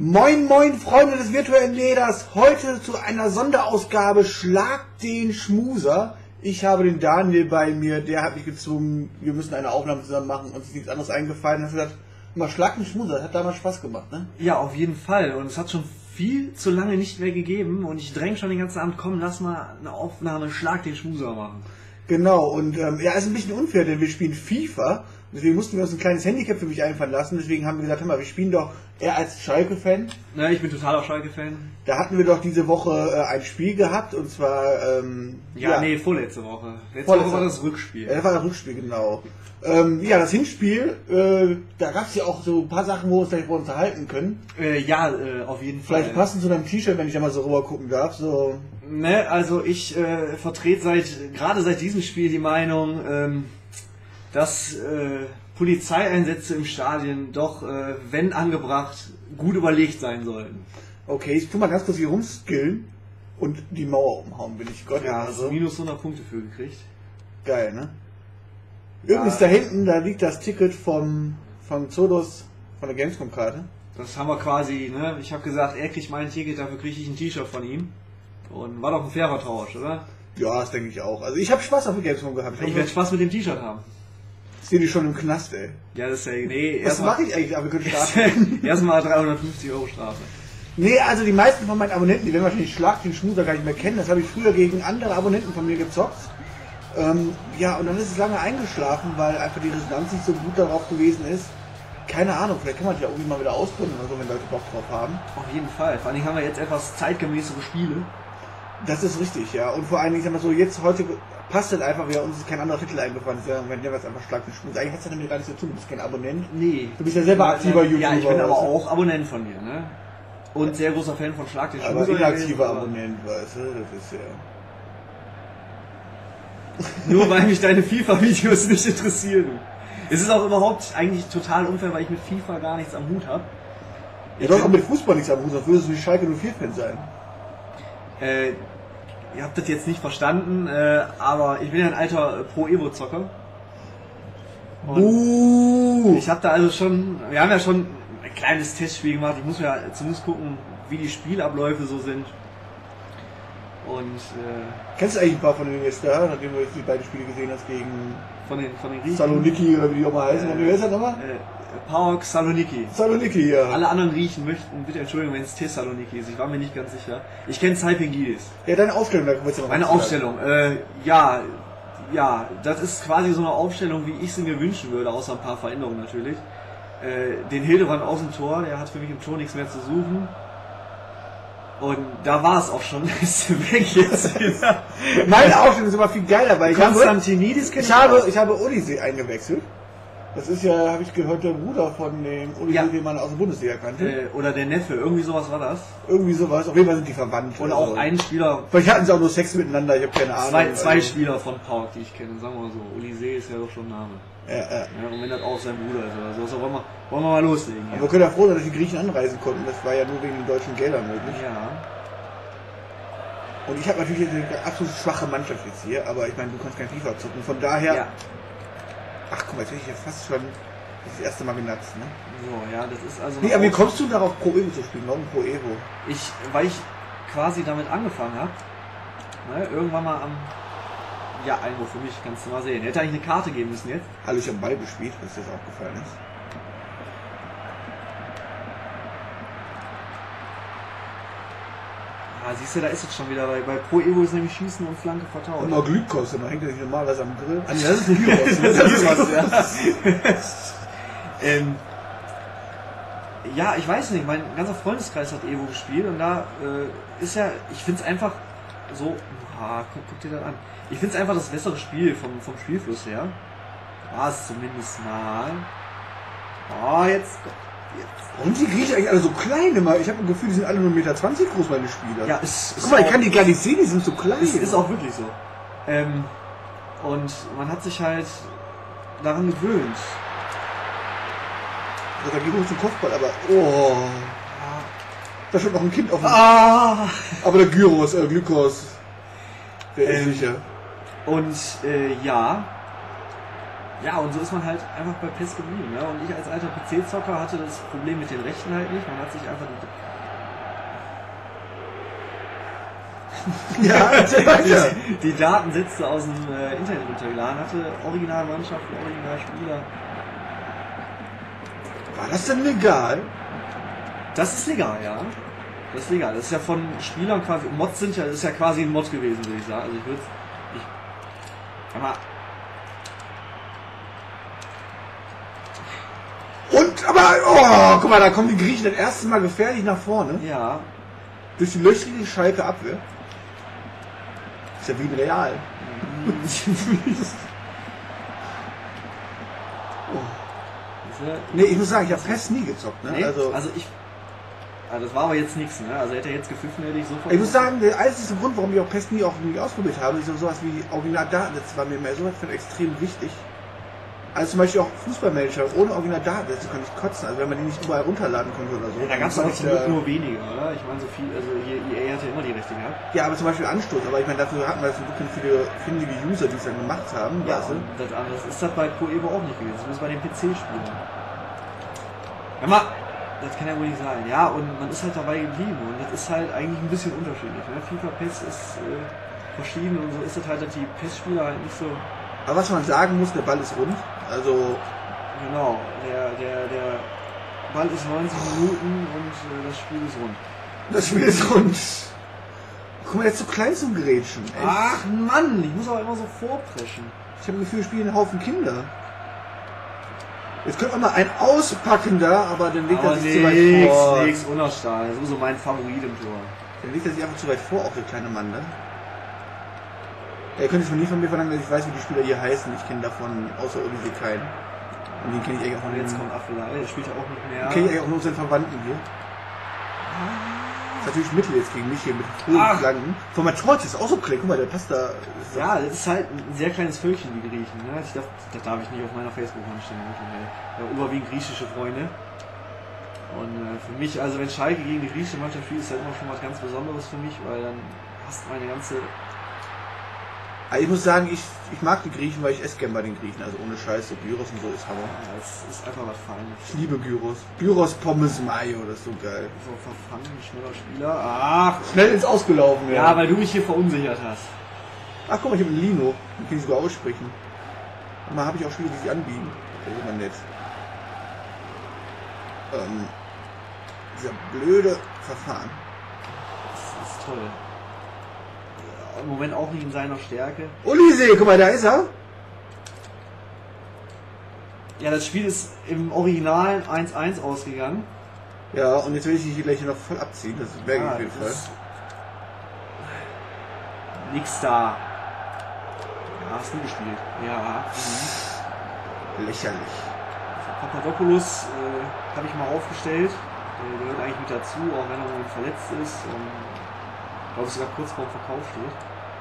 Moin moin Freunde des virtuellen Leders, heute zu einer Sonderausgabe Schlag den Schmuser. Ich habe den Daniel bei mir, der hat mich gezwungen, wir müssen eine Aufnahme zusammen machen, uns ist nichts anderes eingefallen. Er hat gesagt, mal Schlag den Schmuser, das hat damals Spaß gemacht, ne? Ja, auf jeden Fall, und es hat schon viel zu lange nicht mehr gegeben und ich dränge schon den ganzen Abend, komm, lass mal eine Aufnahme Schlag den Schmuser machen. Genau, und ja, ist ein bisschen unfair, denn wir spielen FIFA. Deswegen mussten wir uns ein kleines Handicap für mich einfallen lassen. Deswegen haben wir gesagt, hör mal, wir spielen doch, er als Schalke-Fan. Ja, ich bin totaler Schalke-Fan. Da hatten wir doch diese Woche ein Spiel gehabt, und zwar... nee, vorletzte Woche. Letzte Woche war das Rückspiel. Ja, das war das Rückspiel, genau. Ja, das Hinspiel, da gab es ja auch so ein paar Sachen, wo wir uns gleich drüber unterhalten können. Auf jeden Fall. Vielleicht passend zu deinem T-Shirt, wenn ich da mal so rüber gucken darf. So. Ne, also ich vertrete gerade seit diesem Spiel die Meinung, dass Polizeieinsätze im Stadion doch, wenn angebracht, gut überlegt sein sollten. Okay, ich tu mal ganz kurz hier rumskillen und die Mauer umhauen, bin ich Gott. Ja, also minus 100 Punkte für gekriegt. Geil, ne? Übrigens da hinten, da liegt das Ticket vom Zodos, von der Gamescom-Karte. Das haben wir quasi, ne? Ich habe gesagt, er kriegt mein Ticket, dafür kriege ich ein T-Shirt von ihm. Und war doch ein fairer Tausch, oder? Ja, das denke ich auch. Also ich habe Spaß auf der Gamescom gehabt. Ich werde Spaß mit dem T-Shirt haben. Sehe die schon im Knast, ey. Ja, das ist ja, nee. Was mache ich eigentlich? Aber wir können starten. Erstmal 350 € Strafe. Nee, also die meisten von meinen Abonnenten, die werden wahrscheinlich Schlag den Schmuser gar nicht mehr kennen. Das habe ich früher gegen andere Abonnenten von mir gezockt. Ja, und dann ist es lange eingeschlafen, weil einfach die Resonanz nicht so gut darauf gewesen ist. Keine Ahnung, vielleicht kann man das ja irgendwie mal wieder ausgründen oder so, wenn Leute Bock drauf haben. Auf jeden Fall. Vor allen Dingen haben wir jetzt etwas zeitgemäßere Spiele. Das ist richtig, ja. Und vor allen Dingen, ich sag mal so, jetzt heute passt das einfach wieder, uns ist kein anderer Titel eingefallen. Wenn der was einfach Schlag den Schmuser. Eigentlich hast du damit gar nichts zu tun, du bist kein Abonnent. Nee. Du bist ja selber aktiver YouTuber. Ja, ich bin aber auch Abonnent von dir, ne? Und sehr großer Fan von Schlag den Schmuser. Aber inaktiver Abonnent, weißt du, das ist ja... Nur weil mich deine FIFA-Videos nicht interessieren. Es ist auch überhaupt eigentlich total unfair, weil ich mit FIFA gar nichts am Hut habe. Ja, doch auch mit Fußball nichts am Hut, sonst würdest du wie Schalke 04-Fan sein. Ihr habt das jetzt nicht verstanden, aber ich bin ja ein alter Pro-Evo-Zocker. Ich habe da also schon, wir haben ja schon ein kleines Testspiel gemacht. Ich muss ja zumindest gucken, wie die Spielabläufe so sind. Und kennst du eigentlich ein paar von denen jetzt da, nachdem du jetzt die beiden Spiele gesehen hast gegen von den Griechen? Saloniki oder wie die auch mal heißen? Wie heißt das nochmal? PAOK Saloniki. Saloniki, ja. Alle anderen Griechen möchten bitte entschuldigen, wenn es Thessaloniki ist. Ich war mir nicht ganz sicher. Ich kenne Saipengidis. Ja, deine Aufstellung, da kommen wir Meine Aufstellung, ja, das ist quasi so eine Aufstellung, wie ich sie mir wünschen würde, außer ein paar Veränderungen natürlich. Den Hildebrand aus dem Tor, der hat für mich im Tor nichts mehr zu suchen. Und da war es auch schon, ist weg jetzt. Meine Aufstellung ist immer viel geiler, weil Konstantinidis ich habe Odyssee eingewechselt. Das ist ja, habe ich gehört, der Bruder von dem Odyssee, den man aus der Bundesliga kannte. Oder der Neffe, irgendwie sowas war das. Irgendwie sowas, auf jeden Fall sind die verwandt. Und auch ein Spieler. Vielleicht hatten sie auch nur Sex miteinander, ich habe keine Ahnung. Zwei Spieler von PAOK, die ich kenne, sagen wir mal so. Odyssee ist ja doch schon ein Name. Ja, und wenn das auch sein Bruder ist oder so, wollen wir mal loslegen. Ja. Aber wir können ja froh sein, dass die Griechen anreisen konnten. Das war ja nur wegen den deutschen Geldern möglich. Ja. Und ich habe natürlich eine absolut schwache Mannschaft jetzt hier, aber ich meine, du kannst kein FIFA zocken. Von daher. Ja. Ach guck mal, jetzt hätte ich ja fast schon das erste Mal genatzt, ne? So, ja, das ist also. Nee, aber wie kommst du darauf, Pro Evo zu spielen? Warum Pro Evo? Weil ich quasi damit angefangen habe. Ne, irgendwann mal am. Ja, Einwurf für mich, kannst du mal sehen. Hätte eigentlich eine Karte geben müssen jetzt. Also ich habe Ball gespielt, was dir jetzt aufgefallen ist. Ah, siehst du, da ist es schon wieder, weil bei Pro Evo ist nämlich Schießen und Flanke vertauscht. Immer Glykos, dann hängt er sich normalerweise am Grill. Ah, nee, das ist ein Gyros. Das ist was, ja. Ja, ich weiß nicht, mein ganzer Freundeskreis hat Evo gespielt und da ist ja, ich finde es einfach so, guck dir das an. Ich finde es einfach das bessere Spiel vom Spielfluss her. War es zumindest mal. Oh, jetzt. Und die Griechen eigentlich alle so klein immer. Ich habe ein Gefühl, die sind alle nur 1,20 Meter groß, meine Spieler. Ja, guck mal, ich kann die gar nicht sehen, die sind so klein. Es ist auch wirklich so. Und man hat sich halt daran gewöhnt. Also, da geht hoch zum Kopfball, aber. Oh. Da steht noch ein Kind auf dem. Aber der Glykos. Der ist sicher. Und ja. Ja, und so ist man halt einfach bei PES geblieben. Ne? Und ich als alter PC-Zocker hatte das Problem mit den Rechten halt nicht. Man hat sich einfach die Datensätze aus dem Internet runtergeladen, hatte Originalmannschaften, Originalspieler. War das denn legal? Das ist legal, ja. Das ist legal. Das ist ja von Spielern quasi. Mods sind ja, das ist ja quasi ein Mod gewesen, würde ich sagen. Also ich würde aber, guck mal, da kommen die Griechen das erste Mal gefährlich nach vorne. Ja. Durch die löchrige Schalke Abwehr. Ist ja wie ein Real. Nee, ich muss sagen, ich habe PES nie gezockt. Ne? Nee, also das war aber jetzt nichts, ne? Also hätte er jetzt gepfiffen, hätte ich sofort. Ich muss sagen, der einzige Grund, warum ich auch PES nie ausprobiert habe, ist sowas wie Originaldatensätze war mir mehr sowas von extrem wichtig. Also zum Beispiel auch Fußballmanager ohne Originaldatensätze konnte ich kotzen, also wenn man die nicht überall runterladen konnte oder so. Ja, da gab es aber zum Glück nur wenige, oder? Ich meine, so viel, also EA hatte immer die Rechte gehabt. Ja, aber zum Beispiel Anstoß, aber ich meine, dafür hatten wir zum Glück viele findige User, die es dann gemacht haben. Ja, weißt du? und das andere ist das bei Pro Evo auch nicht gewesen, zumindest bei den PC-Spielern. Das kann ja wohl nicht sein. Ja, und man ist halt dabei geblieben und das ist halt eigentlich ein bisschen unterschiedlich. Ne? FIFA PES ist verschieden und so ist das halt, dass die PES-Spieler halt nicht so. Aber was man sagen muss, der Ball ist rund. Also. Genau, der Ball ist 90 Minuten und das Spiel ist rund. Das Spiel ist rund. Guck mal, jetzt so klein zum Grätschen. Echt? Ach Mann, ich muss aber immer so vorpreschen. Ich habe ein Gefühl, wir spielen einen Haufen Kinder. Jetzt könnte man mal einen auspacken da, aber dann legt er sich zu weit vor. Nix, Unnerstahl. Das ist so mein Favorit im Tor. Dann legt er sich einfach zu weit vor, auch der kleine Mann, ne? Er könnte es mir nie von mir verlangen, dass ich weiß, wie die Spieler hier heißen. Ich kenne davon außer Olivier keinen. Und den kenne ich eigentlich auch von jetzt kommt Affelei, der spielt ja auch nicht mehr. Kenne ich eigentlich auch nur seinen Verwandten hier. Das ist natürlich Mittel jetzt gegen mich hier mit hohen Flaggen. Von meinem Tor ist auch so klein, guck mal, der passt da. Ja, das ist halt ein sehr kleines Völkchen, die Griechen. Ne? Das darf ich nicht auf meiner Facebook-Wand stehen. Ja, überwiegend griechische Freunde. Und für mich, also wenn Schalke gegen die griechische Mannschaft spielt, ist das immer schon was ganz Besonderes für mich, weil dann hast meine ganze. Also ich muss sagen, ich mag die Griechen, weil ich esse gerne bei den Griechen, also ohne Scheiße, Gyros und so ist Hammer. Ja, es ist einfach was Feines. Ich liebe Gyros. Gyros, Pommes, Mayo, das ist so geil. So verfangen, schneller Spieler. Ach, schnell ins Ausgelaufen, ja, weil du mich hier verunsichert hast. Ach guck mal, ich habe einen Lino, den kann ich sogar aussprechen. Und mal habe ich auch Spiele, die sich anbieten. Das ist immer nett. Dieser blöde Verfahren. Das ist toll. Im Moment auch nicht in seiner Stärke. Olise, guck mal, da ist er. Ja, das Spiel ist im Original 1-1 ausgegangen. Ja, und jetzt will ich dich hier gleich noch voll abziehen, das merke ich auf jeden Fall. Nix da. Ja, hast du gespielt. Ja. Lächerlich. Papadopoulos habe ich mal aufgestellt. Der gehört eigentlich mit dazu, auch wenn er im Moment verletzt ist. Ich glaube, sogar kurz vor dem Verkauf steht.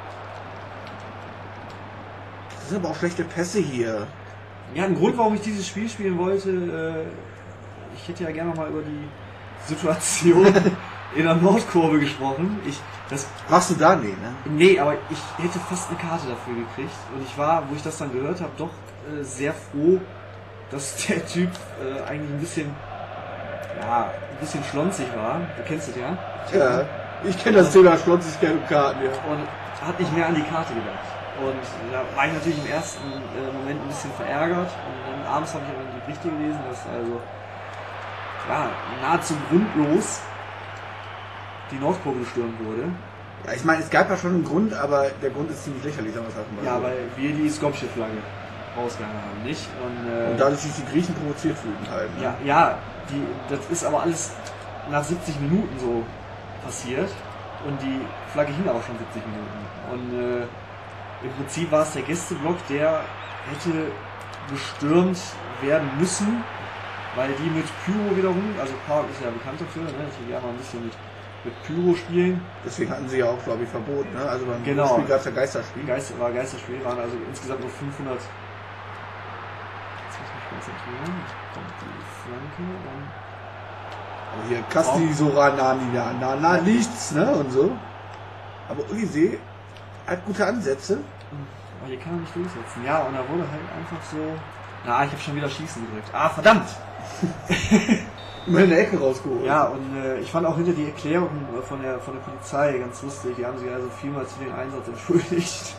Das sind aber auch schlechte Pässe hier. Ja, ein Grund, warum ich dieses Spiel spielen wollte, ich hätte ja gerne mal über die Situation in der Nordkurve gesprochen. Machst du da? Nee, ne? Nee, aber ich hätte fast eine Karte dafür gekriegt. Und ich war, wo ich das dann gehört habe, doch sehr froh, dass der Typ eigentlich ein bisschen schlonzig war. Du kennst es ja? Ja, ich kenne das Thema schlonzig gelbe Karten, ja. Und hat nicht mehr an die Karte gedacht. Und da war ich natürlich im ersten Moment ein bisschen verärgert. Und dann abends habe ich aber die Berichte gelesen, dass also nahezu grundlos die Nordkurve gestürmt wurde. Ja, ich meine, es gab ja schon einen Grund, aber der Grund ist ziemlich lächerlich, sagen wir es einfach mal. Ja, weil wir die Skopje-Flagge rausgehangen haben, nicht? Und dadurch sich die Griechen provoziert fühlten halt. Ne? Ja, das ist aber alles nach 70 Minuten so passiert. Und die Flagge hing aber schon 70 Minuten. Und im Prinzip war es der Gästeblock, der hätte gestürmt werden müssen, weil die mit Pyro wiederum, also Park ist ja bekannt dafür, ne, dass die ja mal ein bisschen mit Pyro spielen. Deswegen hatten sie ja auch, glaube ich, verboten. Ne? Also beim Spiel gab es ja Geisterspiel. War Geisterspiel, waren also insgesamt nur 500. Jetzt muss ich mich konzentrieren. Kommt die Flanke. Aber hier Kasti so nichts, ne? Und so. Aber Olise hat gute Ansätze. Aber hier kann er nicht durchsetzen. Ja, und da wurde halt einfach so Na, ich habe schon wieder Schießen gedrückt. Ah, verdammt! Immer in der Ecke rausgeholt. Ja, und ich fand auch hinter die Erklärung von der Polizei ganz lustig. Die haben sich also vielmals für den Einsatz entschuldigt.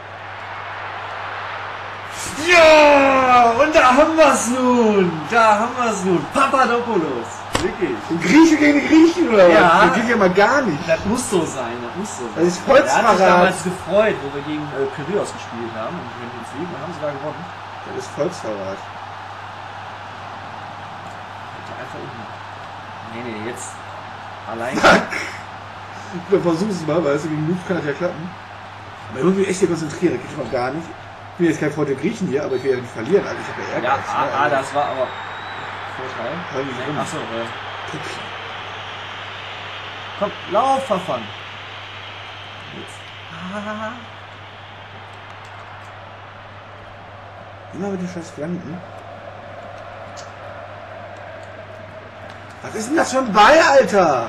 Ja, und da haben wir's nun. Papadopoulos. Wirklich. Grieche gegen Griechen oder was? Ja. Das geht ja mal gar nicht. Das muss so sein, Das ist Er hat sich Volksverrat. damals gefreut, wo wir gegen Piraeus gespielt haben. Und Champions League, und haben sie da gewonnen. Das ist Volksverrat. Bitte einfach unten. Nee, jetzt allein. Wir versuchen es mal, weißt du, gegen Luft kann das ja klappen. Aber irgendwie echt hier konzentrieren, das geht schon mal gar nicht. Ich bin jetzt kein Freund der Griechen hier, aber ich will ja nicht verlieren. Also ich habe ja Ja, Ehrgeiz. das war aber Vorteil. Achso, komm, lauf, Verfang. Jetzt. Immer mit den scheiß Flanken. Was ist denn das für ein Ball, Alter?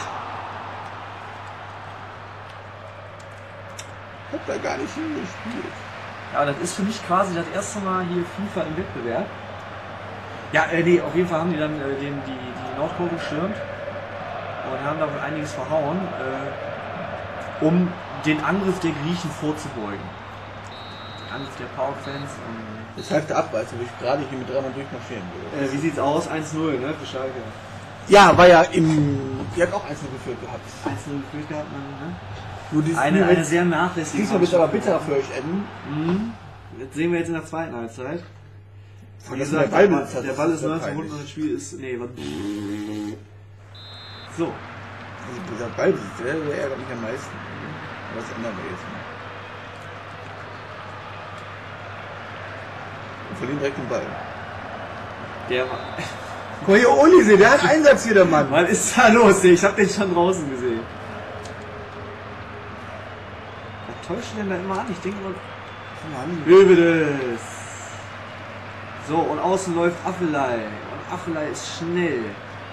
Ich hab da gar nicht hingespielt. Ja, das ist für mich quasi das erste Mal hier FIFA im Wettbewerb. Ja, nee, auf jeden Fall haben die dann die Nordkurve gestürmt und haben da wohl einiges verhauen, um den Angriff der Griechen vorzubeugen. Den Angriff der PAOK-Fans. Das heißt der Abreißen, wo ich gerade hier mit 3 Mann durchmarschieren würde. Wie sieht's aus? 1-0, ne, für Schalke. Ja, war ja im... Die hat auch 1-0 geführt gehabt. 1-0 geführt gehabt, ne? Nur dieses Eine sehr nachlässige. Diesmal wird es aber bitter für euch enden. Mhm. Das sehen wir jetzt in der zweiten Halbzeit. Wie Wie gesagt, gesagt, der Ball ist 19 Runden und das Spiel ist. Nee, was. So. Also dieser Ballbesitz, der ärgert mich am meisten. Aber das ändern wir jetzt mal. Wir verlieren direkt den Ball. Der war. Guck mal hier, Olise, der hat Einsatz hier, der Mann. Was ist da los? Ich hab den schon draußen gesehen. Was täuscht denn da immer an? Ich denke mal. Hövedes. So, und außen läuft Affelay. Und Affelay ist schnell.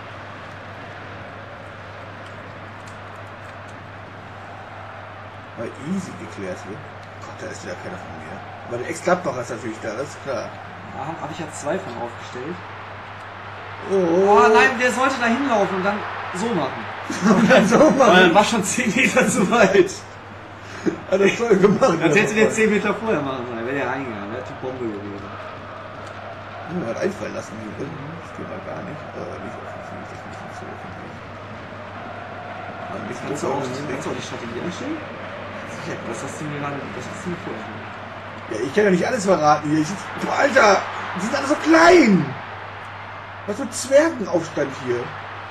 Weil easy geklärt wird. Gott, da ist wieder keiner von mir. Aber der Ex-Gladbacher ist natürlich da, das ist klar. Da habe ich ja 2 von aufgestellt. Oh, Oh nein, der sollte da hinlaufen und dann so machen. Und dann so Weil machen. er war schon 10 Meter zu weit. Hat er toll gemacht. Das hätte der 10 Meter vorher machen sollen, wäre der reingegangen, wäre die Bombe gewesen. Ja, hat einfallen lassen hier. Das geht mal gar nicht. Nicht offensiv, das ist nicht so offensiv. Ein bisschen Kannst du Druck auch die Strategie anstellen? Sicher. Das hast du mir vorher schon. Ja, ich kann ja nicht alles verraten hier. Du Alter, die sind alle so klein. Was für ein Zwergenaufstand hier.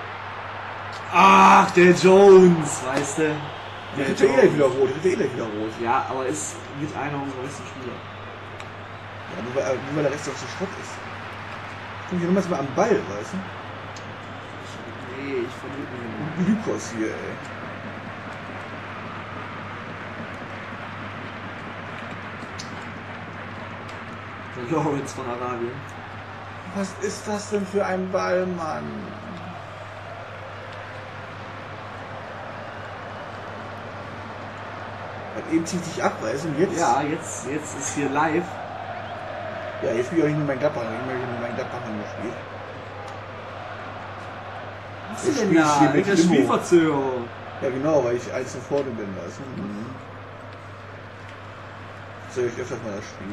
Ach, der Jones, weißt du. Der kriegt ja eh gleich wieder rot, Ja, aber ist mit einer unserer besten Spieler. Ja, nur weil der Rest auf so Schrott ist. Ich komme hier nochmals mal am Ball, weißt du? Nee, ich verliere mich immer. Glykos hier, ey. Der Lawrence von Arabien. Was ist das denn für ein Ball, Mann? Hat eben zieht sich ab, weißt du, und jetzt? Ja, jetzt ist hier live. Ja, jetzt spiele ich auch nicht mit meinem Gladbach, ich habe mit meinem Gladbach gespielt. Was Ich ist denn spiel da? hier mit Mit der Limo. Spielverzögerung. Ja genau, weil ich eins vorne bin, weißt du. Soll ich öfters mal das Spiel?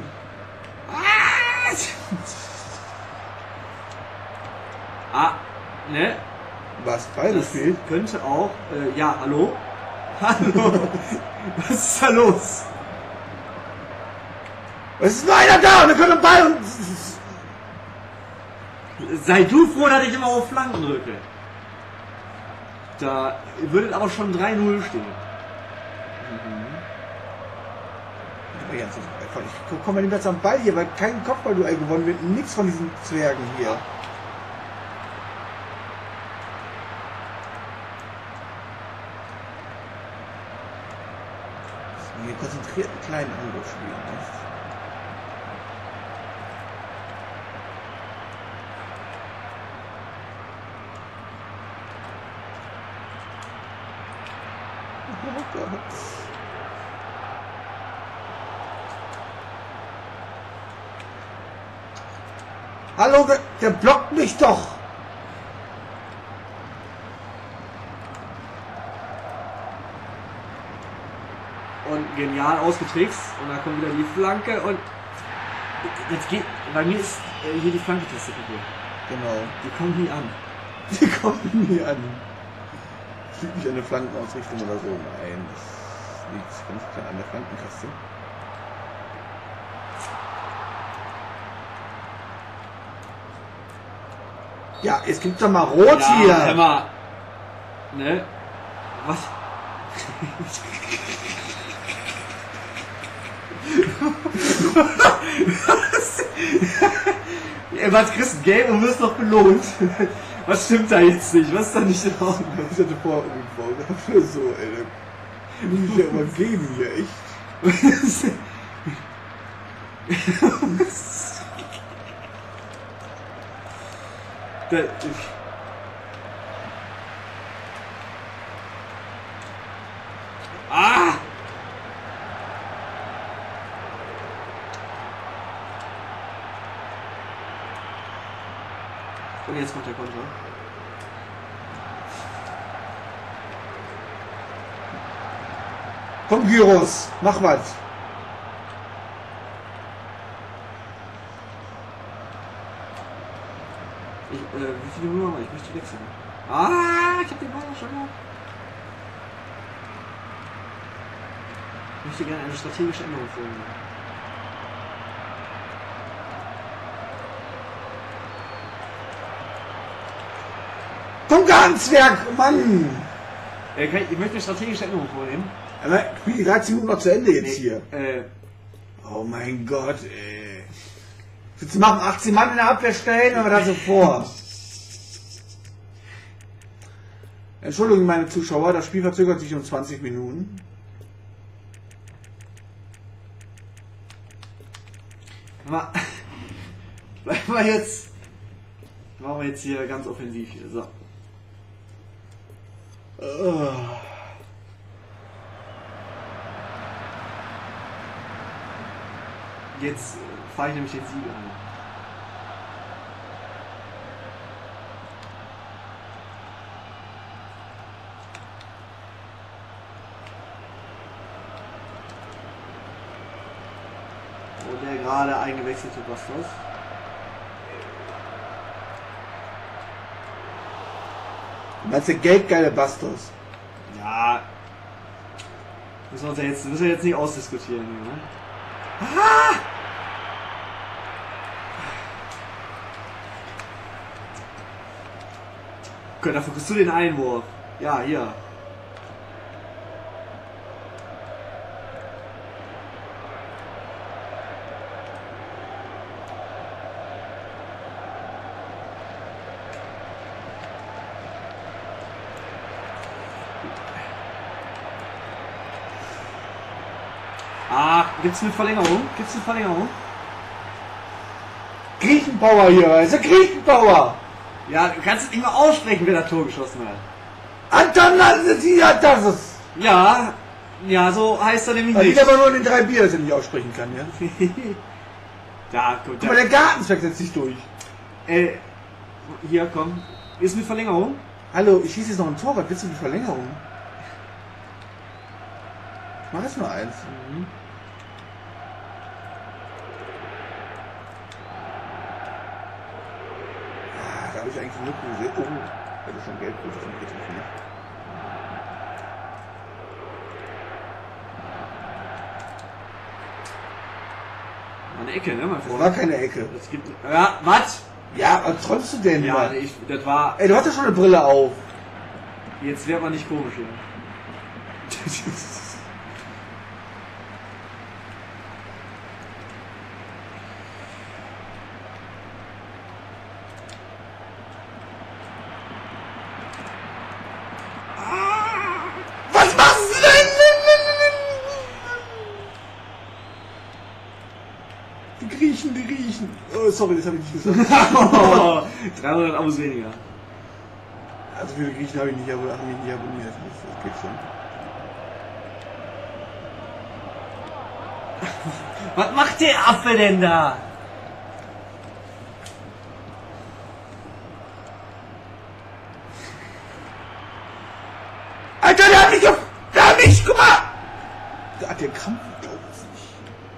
Ne? Was? Beide Das spielt? könnte auch. Ja, hallo? Hallo? Was ist da los? Es ist nur einer da und wir können einen Ball und... Sei du froh, dass ich immer auf Flanken drücke. Da würde aber schon 3-0 stehen. Ich komme nicht jetzt am Ball hier, weil kein Kopfballduell gewonnen wird, nichts von diesen Zwergen hier. Hier konzentriert einen kleinen Angriff spielen. Oh Gott. Hallo, der blockt mich doch. Und genial ausgetrickst. Und dann kommt wieder die Flanke und jetzt geht. Bei mir ist hier die Flanketaste kaputt. Genau. Die kommt nie an. Die kommt nie an. Es liegt nicht an der Flankenausrichtung oder so. Nein, das liegt ganz klar an der Flankenkaste. Ja, es gibt doch mal Rot hier. Immer. Ne? Was? Was kriegst du Gelb und wirst noch belohnt? Was stimmt da jetzt nicht? Was ist da nicht in Ordnung? Ich hatte vorgehabt für so, ey. Da muss ich ja übergeben hier, echt. Ah! Und jetzt kommt der Konter. Komm, Gyros, mach was. Wie viele Minuten? Ich möchte wechseln. Ah, ich hab den Ball schon gehabt. Ich möchte gerne eine strategische Änderung vornehmen. Komm, Gartenzwerg, Mann! Ich möchte eine strategische Änderung vornehmen. Aber Spiel 13 Minuten noch zu Ende jetzt Nee, hier. Oh mein Gott, ey. Willst du machen 18 Mann in der Abwehr stellen, aber da so vor? Entschuldigung, meine Zuschauer, das Spiel verzögert sich um 20 Minuten. Bleiben wir jetzt. Machen wir jetzt hier ganz offensiv hier. So. Jetzt fahre ich nämlich den Sieg an. Und der gerade eingewechselte Bastos. Du meinst der geldgeile Bastos? Ja. Müssen wir jetzt nicht ausdiskutieren hier, ne? Ah! Okay, dafür kriegst du den Einwurf. Ja, hier. Ah, gibt's eine Verlängerung? Griechenpower hier, weißt du? Griechenpower! Ja, du kannst es nicht mal aussprechen, wer das Tor geschossen hat. Anton, das ist. Ja, so heißt er nämlich Weil nicht. ich aber nur in den 3 Bier, dass er nicht aussprechen kann, ja? Ja, gut. Guck mal, der Gartenzwerg setzt sich durch. Hier, komm. Ist eine Verlängerung? Hallo, ich schieße jetzt noch ein Tor, was willst du für Verlängerung? Ich mach jetzt nur eins. Mhm. Da habe ich eigentlich eine Lücke gesehen. Oh, das ist schon Geld, gut, das ist getroffen. Eine Ecke, ne, mein Das Freund? war keine Ecke. Es gibt. Ja, was? Ja, was träumst du denn? Ja, Mann? das war. Ey, du hast ja schon eine Brille auf. Jetzt wird man nicht komisch hier. Was machst du denn? Die Griechen. Oh, sorry, das habe ich nicht gesagt. 300 Abos weniger. Also viele Griechen habe ich nicht abonniert. Das geht schon. Was macht der Affe denn da? Alter, der hat mich auf... Der hat mich... Guck mal! Der hat den Krampf, glaube ich nicht.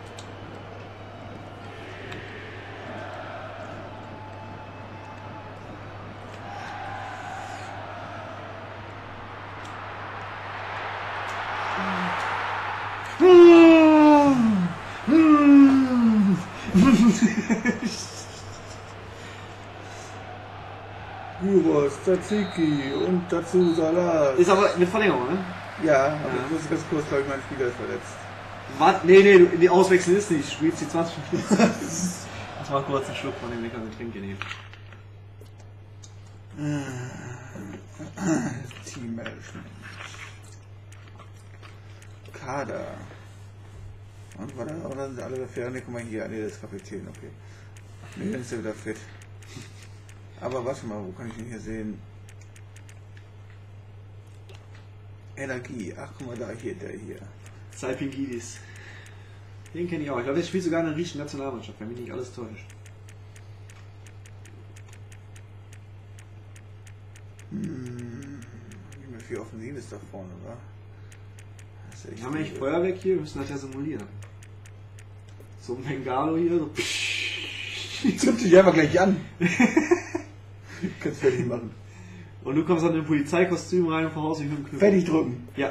Gyros, Tzatziki und dazu Salat. Ist aber eine Verlängerung, ne? Ja, aber ich muss ganz kurz, glaube ich, mein Spieler ist verletzt. Was? Nee, die auswechseln ist nicht. Du spielst die 20 Minuten. Lass mal kurz einen Schluck von dem leckeren Getränk nehmen. Team Management. Kader. Und warte, oder sind alle wieder fit? Ne, guck mal hier, nee, das ist Kapitän, okay. Nee, dann ist er wieder fit. Aber warte mal, wo kann ich ihn hier sehen? Energie, ach guck mal da, hier, der hier. Salpingidis. Den kenne ich auch. Ich glaube, der spielt sogar in der griechischen Nationalmannschaft, wenn mich nicht alles täuscht. Nicht mehr viel Offensives da vorne, wa? Wir haben echt Feuerwerk hier, wir müssen das ja simulieren. So ein Bengalo hier, so. Zünd dich einfach gleich an. Kannst fertig machen. Und du kommst dann in ein Polizeikostüm rein und verhaust dich mit dem Knüppel. Fertig drücken. Ja.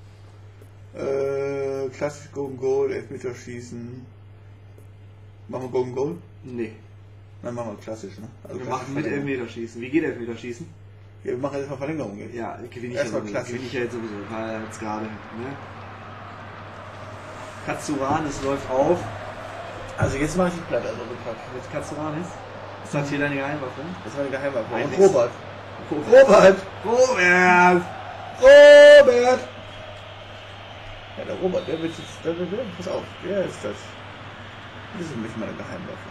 Klassisch Golden Goal, Elfmeterschießen. Machen wir Golden Goal? Nee. Nein, machen wir klassisch, ne? Also Wir machen mit Elfmeterschießen. Wie geht Elfmeterschießen? Ja, wir machen erstmal Verlängerung jetzt. Ja, gewinne ich, Erstmal ja klassisch. gewinne ich ja jetzt sowieso, weil jetzt gerade. Ne? Katsuran, es läuft auf. Also jetzt mache ich die Platte, also gepackt. Jetzt Katsuran ist. Ist das hier deine Geheimwaffe? Das war eine Geheimwaffe. Ein Und Wechsel. Robert. Robert! Robert! Ja, der Robert, der wird jetzt, pass auf, der ist das. Das ist nämlich meine Geheimwaffe.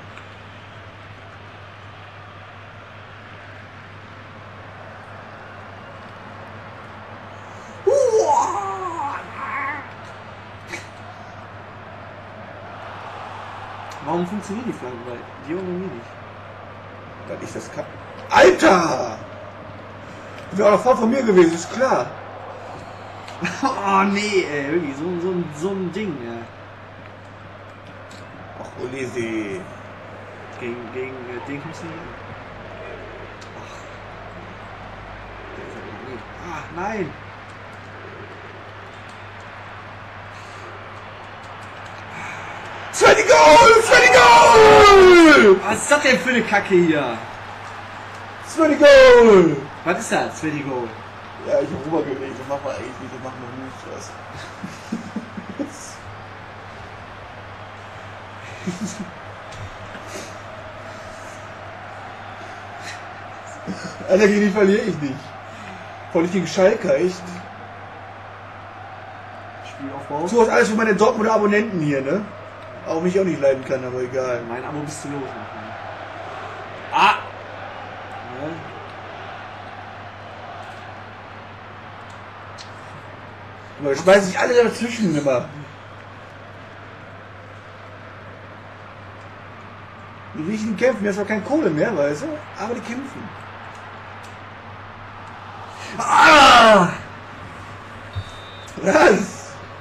Warum funktioniert die Flanke bei dir und mir nicht? Weil ich das kann. Alter! Das wäre auch noch von mir gewesen, ist klar. Oh nee, ey, wirklich, so ein Ding, ja. Ach, Olesi. Gegen den kommst du nicht an. Ach. Der ist ja nicht. Ah, nein! Svenny Goal! Svenny Goal! Was ist das denn für eine Kacke hier? Svenny Goal! Was ist das, Svenny Goal? Ja, ich hab rübergelegt, das machen wir eigentlich nicht, das machen wir nicht was. Alter, gegen die verliere ich nicht. Vor allem gegen Schalke, echt. Spielaufbau. So was alles für meine Dortmunder Abonnenten hier, ne? Auch mich auch nicht leiden kann, aber egal. Mein Abo bist du los. Ah! Ja. Aber da schmeißen sich alle dazwischen immer. Die Griechen kämpfen, jetzt war keine Kohle mehr, weißt du? Aber die kämpfen. Ah! Was?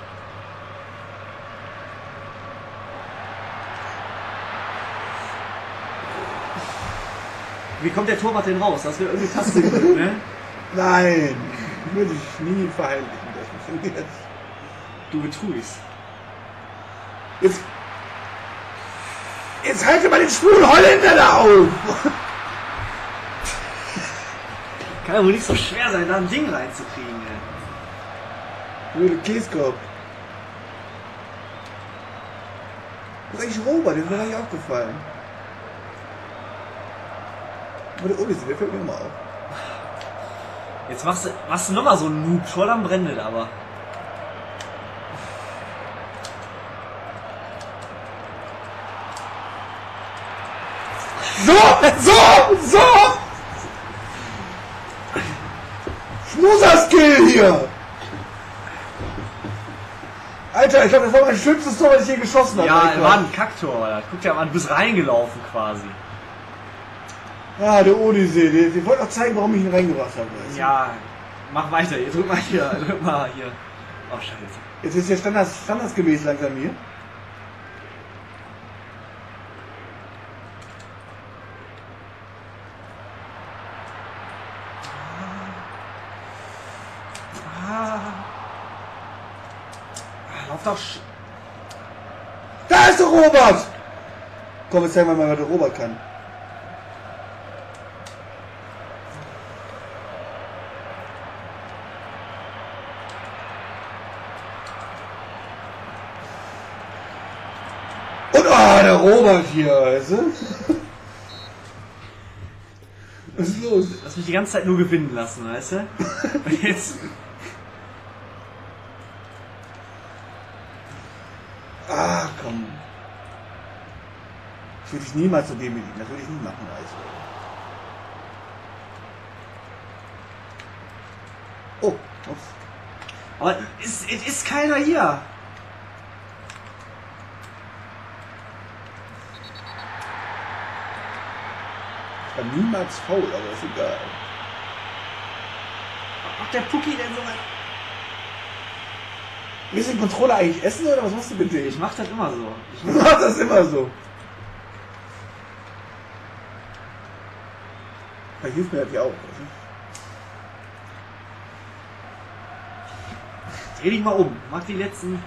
Wie kommt der Torwart denn raus? Das wäre irgendwie Taste gedrückt, ne? Nein, würde ich nie verheimlichen, das funktioniert. Du betrügst. Jetzt halte mal den schwulen Holländer da auf! Kann ja wohl nicht so schwer sein, da ein Ding reinzukriegen, ey. Blöde Käskopf. Das ist eigentlich Robert, der ist mir gar nicht aufgefallen. Aber der Odyssey, der fällt mir immer auf. Jetzt machst du nochmal so einen Noob, voll am brennt aber. So! Schmuser-Skill hier! Alter, ich glaube, das war mein schlimmstes Tor, was ich je geschossen habe. Ja, war ein Kacktor, Alter. Guck dir mal, du bist reingelaufen quasi. Ja, der Odyssee, der wollte auch zeigen, warum ich ihn reingebracht habe. Weißt du? Ja, Mach weiter, hier, drück mal hier, drück mal hier. Oh, scheiße. Jetzt ist ja standesgemäß langsam hier. Lauf doch. Da ist der Robert! Komm, jetzt zeigen wir mal, was der Robert kann. Und der Robert hier, weißt du? Was ist los? Lass mich die ganze Zeit nur gewinnen lassen, weißt du? Und jetzt. Ah, komm. Das würde ich niemals so demütigen, das würde ich nie machen, also. Oh, ups. Aber es ist keiner hier. Ich war niemals faul, aber ist egal. Was macht der Pucki denn so weit? Willst du den Controller eigentlich essen oder was machst du mit dem? Ich mach das immer so. Ich mach das immer so. Da hilft mir das ja auch. Also. Dreh dich mal um. Mach die letzten.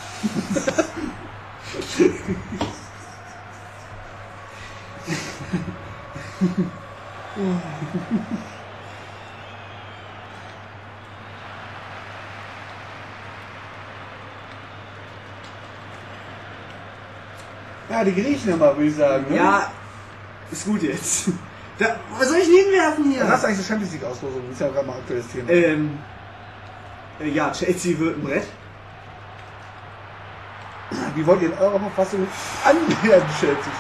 Ja, die Griechen immer, würde ich sagen. Ne? Ja, ist gut jetzt. Da, was soll ich denn hinwerfen hier? Was hast du eigentlich so Champions League Auslosung? Das ist ja gerade mal ein aktuelles Thema. Ja, Chelsea wird ein Brett. Wie wollt ihr in eurer Verfassung annähern, Chelsea?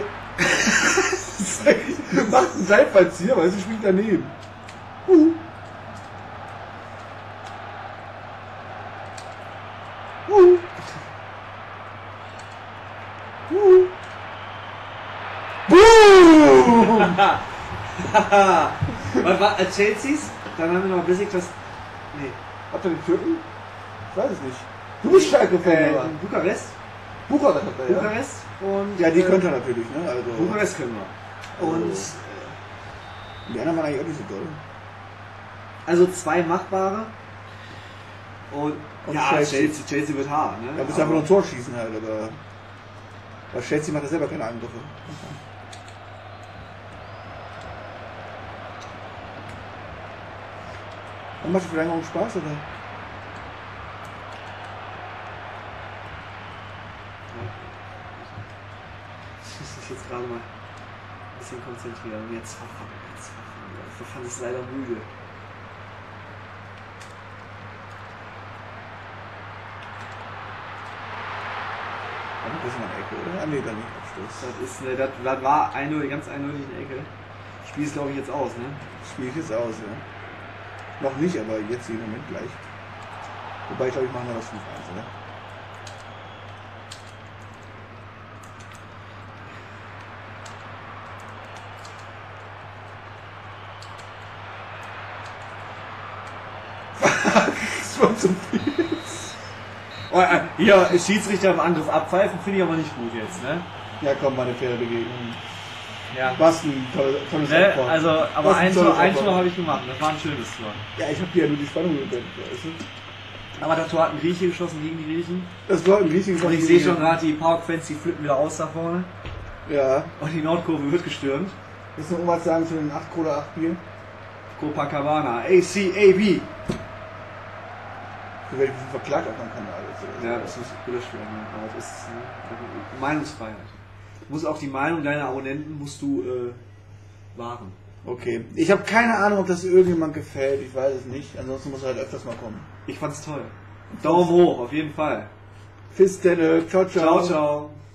Macht einen Seitfallzieher, weil sie spielt daneben. Was war Chelsea's? Dann haben wir noch Besiktas. Nee. Habt ihr den Türken? Ich weiß es nicht. Du bist Schalke-Fan, oder? Bukarest. Bukarest hat er, ja. Bukarest und. Ja, die könnt ihr natürlich, ne? Also, Bukarest können wir. Und. Die anderen waren eigentlich auch nicht so doll. Also 2 machbare. Und ja, Chelsea wird hart, ne? Da bist du einfach nur ein Tor schießen halt, aber. Weil Chelsea macht ja selber keine Angriffe. Und macht die Verlängerung Spaß, oder? Ich muss mich jetzt gerade mal ein bisschen konzentrieren. Jetzt fand ich es leider müde. Das ist mal eine Ecke, oder? Ah, nee, dann nicht Abschluss. Das war ganz eindeutig eine Ecke. Ich spiele es, glaube ich, jetzt aus, ne? Spiele ich jetzt aus, ja. Noch nicht, aber jetzt im Moment gleich. Wobei, ich glaube, ich mache mal das 5-1, oder? Das war zu viel. Oh, hier, Schiedsrichter im Angriff abpfeifen, finde ich aber nicht gut jetzt, ne? Ja, komm, meine faire Begegnung. Ja. Was ein tolles Ne? Opfer. Also, aber Was ein tolles Tor Opfer. habe ich gemacht, das war ein schönes Tor. Ja, ich habe hier ja nur die Spannung geblendet, weißt du? Aber das Tor hat ein Grieche geschossen gegen die Griechen. Das war ein riesiges. Und ich sehe schon gerade, die Power-Fans, die flippen wieder aus da vorne. Ja. Und die Nordkurve wird gestürmt. Willst du noch irgendwas sagen zu den 8 Cola 8 Bier? Copacabana, ACAB. Wir werden verklagt auf meinem Kanal. Jetzt, Ja, das muss gelöscht werden. Aber das ist Meinungsfreiheit. Du musst auch die Meinung deiner Abonnenten wahren. Okay. Ich habe keine Ahnung, ob das irgendjemand gefällt. Ich weiß es nicht. Ansonsten muss er halt öfters mal kommen. Ich fand's toll. Daumen hoch, auf jeden Fall. Bis dann. Ciao, ciao. Ciao, ciao.